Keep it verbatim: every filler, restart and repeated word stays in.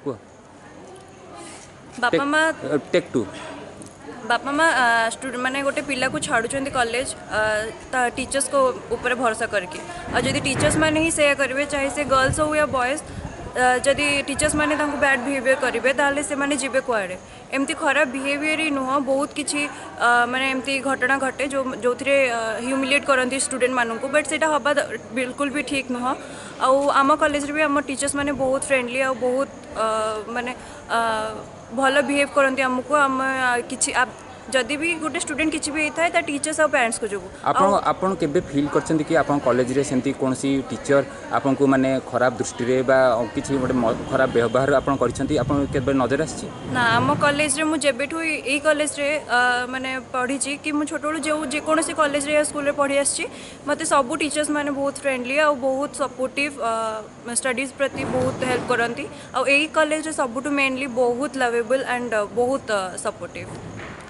कुह बापा माँ take to बापा माँ स्टूडेंट मैंने गोटे पिला को छाड़ुं कॉलेज टीचर्स को ऊपर भरोसा करके और जदि टीचर्स मैंने ही सेया करेंगे चाहे से गर्ल्स हो या बॉयज जदि टीचर्स मैंने बैड बिहेवियर करेंगे ताहले से माने जीवे कुआड़े एमती खराब बिहेवियर ही नुह बहुत किसी माने एमती घटना घटे जो जो थे ह्यूमिलिएट करती स्टूडेंट मानू बट से हवा बिल्कुल भी ठीक नुह आम कॉलेज भी आम टीचर्स मैंने बहुत फ्रेंडली आ बहुत माने भल बिहेव करती आमको आम किसी जदि भी गोटे स्टूडेंट किसी भी होता है टीचर्स और पेरेंट्स को जो आपन आपन केबे फील करछन कि आपन कॉलेज रे सेंती कोनसी टीचर आपन को माने खराब दृष्टि रे बा किछि गोटे खराब व्यवहार आपन करछंती आपन केबे नजर आछि ना आम कॉलेज रे मु जेबेठु एई कॉलेज रे माने पढ़ी छी कि मु छोटोळु जो जे कोनसी कॉलेज रे या स्कूल रे पढ़ी आछि मते सब टीचर्स माने बहुत फ्रेंडली और बहुत सपोर्टिव स्टडीज प्रति बहुत हेल्प करंती और एई कॉलेज रे सबटु मेनली बहुत लवेबल एंड बहुत सपोर्टिव।